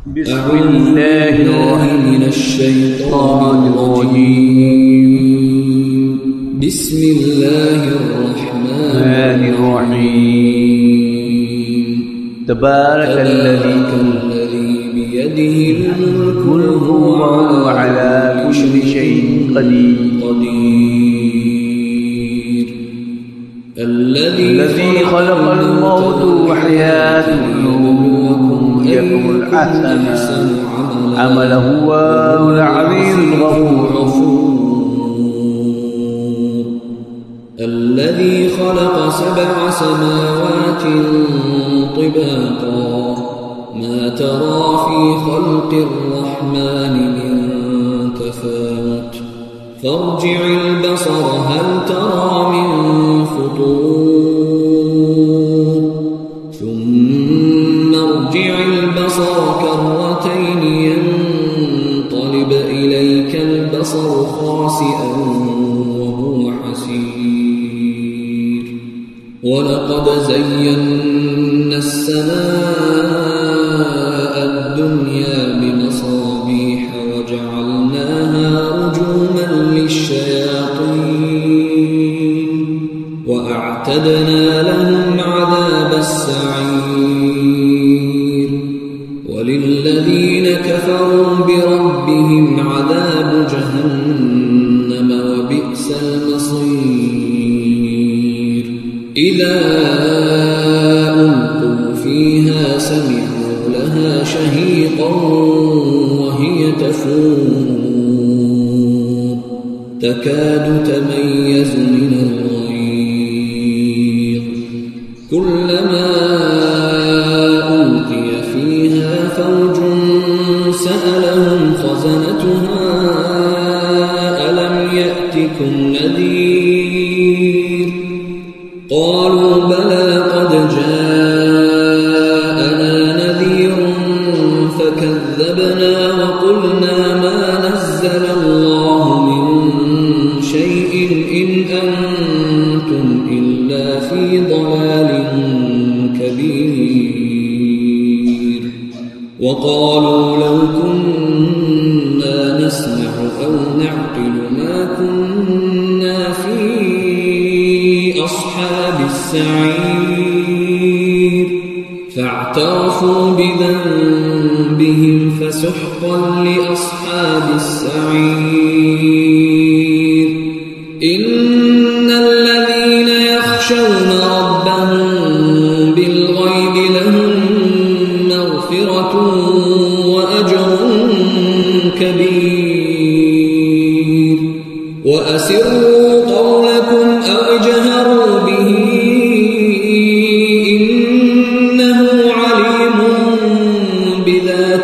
بسم الله من الشيطان الرجيم. بسم الله الرحمن الرحيم. تبارك الذي بيده الملك وهو على كل شيء قدير. الذي خلق الموت والحياة ليبلوكم أيكم أحسن عملا وهو العزيز الغفور. الذي خلق 7 سماوات طباقا ما ترى في خلق الرحمن من تفاوت فارجع البصر هل ترى من فطور ثم ارجع البصر كرتين ينقلب إليك البصر خاسئا وهو حسير. ولقد زينا السماء الدنيا بمصابيح وجعلناها رجوما للشياطين وأعتدنا لهم عذاب السعير. وللذين كفروا بربهم عذاب جهنم وبئس المصير. إذا ألقوا فيها سمعوا لها شهيقا وهي تفور تكاد تميز من الغيظ كلما ألقي فيها فوج سألهم خزنتها ألم يأتكم نذير قالوا بلى قد جاءنا نذير فكذبنا وقلنا ما نزل الله من شيء إن أنتم إلا في ضلال كبير. وقالوا لو كنا نسمع أو نعقل ما كنا في أصحاب السعير فاعترفوا بذنبهم فسحقا لأصحاب السعير. إن الذين يخشون ربهم بالغيب لهم مغفرة وأجر كبير. وأسروا قولكم أو اجهروا به إنه عليم بذات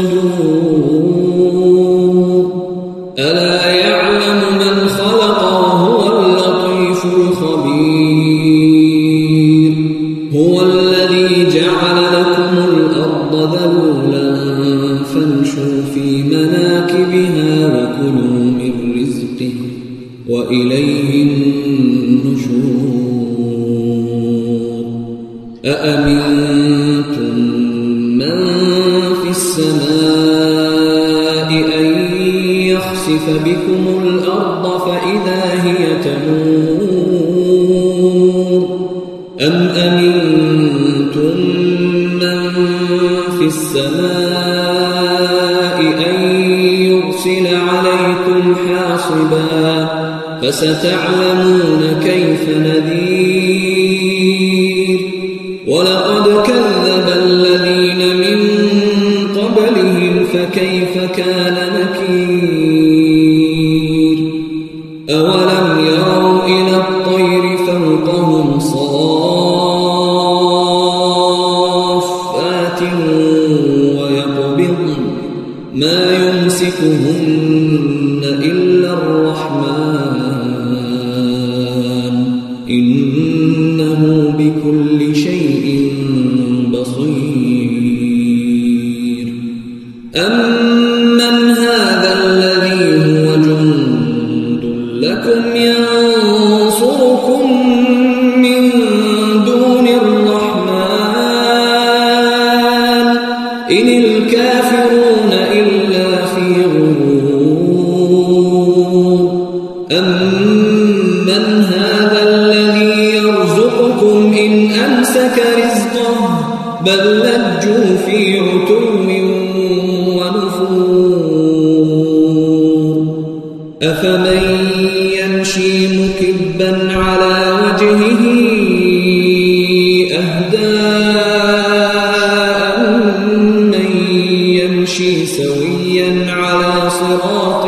الصدور. ألا يعلم من خلق وهو اللطيف الخبير. هو الذي جعل لكم الأرض ذلولا فامشوا في مناكبها وكلوا من رزقه وإليه النشور. أأمنتم من في السماء أن يخسف بكم الأرض فإذا هي تمور أم أمنتم من في السماء أن يرسل عليكم حاصبا فستعلمون كيف نذير. ولقد كذب الذين من قبلهم فكيف كان نكير. أولم يروا إلى الطير فوقهم صافات ويقبضن ما يمسكهن إلا الرحمن إنه بكل شيء بصير. أمن هذا الذي هو جند لكم ينصركم من دون الرحمن إن الكافرون إلا في غرور أمن هذا الذي يرزقكم إن أمسك رزقه بل لجوا في عتو ونفور أفمن يمشي مكبا على وجهه أهدى أمن يمشي سويا على صراط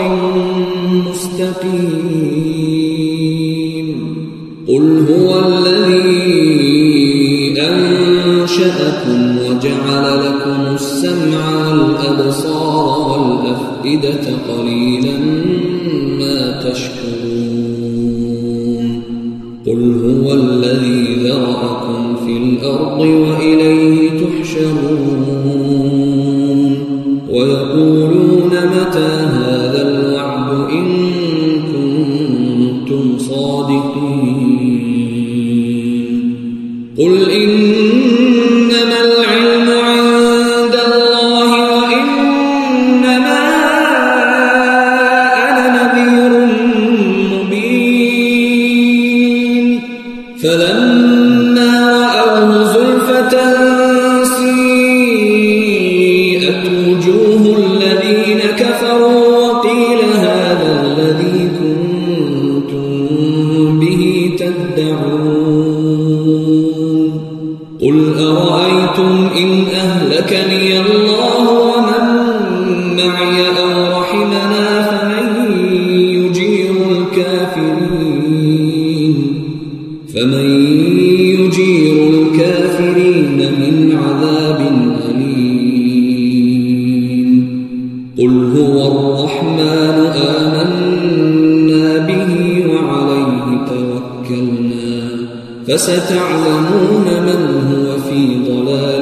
مستقيم قل هو الذي أنشأكم وجعل لكم السمع والأبصار والأفئدة قليلا ما تشكرون قل هو الذي ذرأكم في الأرض وإليه تحشرون ويقولون متى هذا الوعد إن كنتم صادقين قل إنما العلم عند الله وإنما أنا نذير مبين فلما رأوه زلفة سيئت وجوه الذين كفروا وقيل هذا الذي كنتم به تدعون قل أرأيتم إن أهلكني الله ومن معي أو رحمنا فمن يجير الكافرين من عذاب أليم قل هو الرحمن آمنا به وعليه توكلنا فستعلمون من هو في ضلال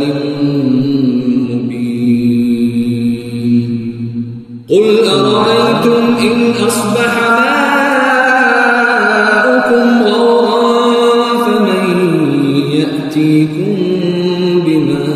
مبين قل أرأيتم إن أصبح ماؤكم غورا فمن يأتيكم بماء